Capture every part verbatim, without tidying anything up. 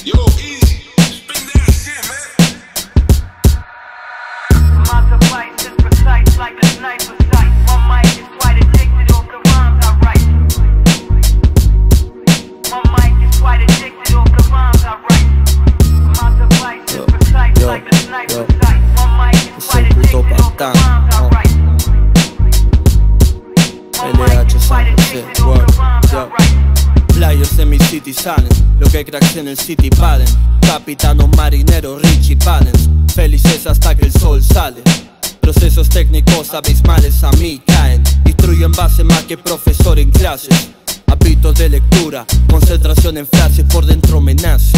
Yo, easy. Spin that shit, man. My device is precise like a sniper sight. My mic is quite addicted off the rhymes I write. My mic is quite addicted off the rhymes I write. My device is precise yo, like a sniper yo. sight. My mic is quite addicted off the rhymes I write. L H San José, word, yo. Players en mi city salen, lo que cracks en el city valen. Capitanos marineros, Richie Valens, felices hasta que el sol sale. Procesos técnicos abismales a mí caen, instruyo en base más que profesor en clases. Hábitos de lectura, concentración en frases, por dentro me nace.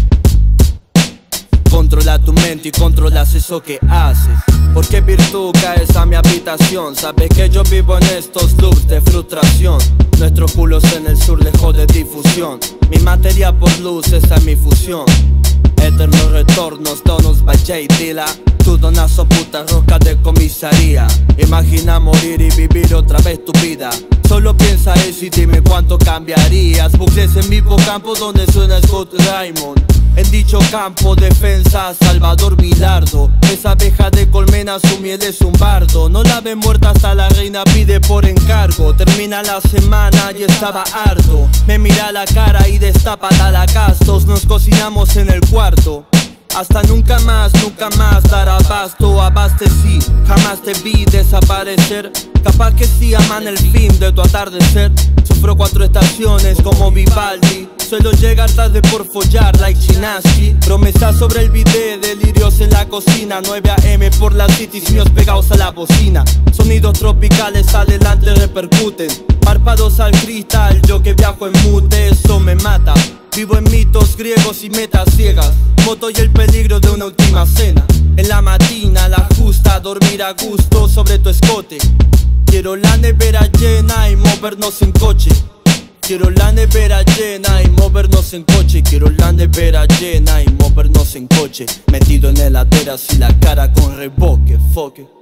Controla tu mente y controlas eso que haces. Porque virtud caes a mi habitación. Sabes que yo vivo en estos loops de frustración. Nuestros culos en el sur lejos de difusión. Mi materia por luz, esa es mi fusión. Eternos retornos, donos by J Dilla. Tu donazo puta roca de comisaría. Imagina morir y vivir otra vez tu vida. Solo piensa eso y dime cuánto cambiarías. Bucles en mi campo donde suena Scott Raymond. En dicho campo, defensa, Salvador Vilardo. Esa abeja de colmena, su miel es un bardo. No la ven muerta hasta la reina pide por encargo. Termina la semana y estaba harto. Me mira a la cara y destapa talagastos. Nos cocinamos en el cuarto. Hasta nunca más, nunca más dar abasto. Abastecí, jamás te vi desaparecer. Capaz que sí aman el fin de tu atardecer. Sufro cuatro estaciones como Vivaldi. Suelo llegar tarde por follar like Chinaski. Promesas sobre el video, delirios en la cocina. nueve a eme por la city, simios pegados a la bocina. Sonidos tropicales adelante repercuten. Párpados al cristal, yo que viajo en mute, eso me mata. Vivo en mitos griegos y metas ciegas. Moto y el peligro de una última cena. En la matina, la justa, dormir a gusto sobre tu escote. Quiero la nevera llena y movernos en coche. Quiero la nevera llena y movernos en coche. Quiero la nevera llena y movernos en coche. Metido en heladeras y la cara con reboque, fuck it.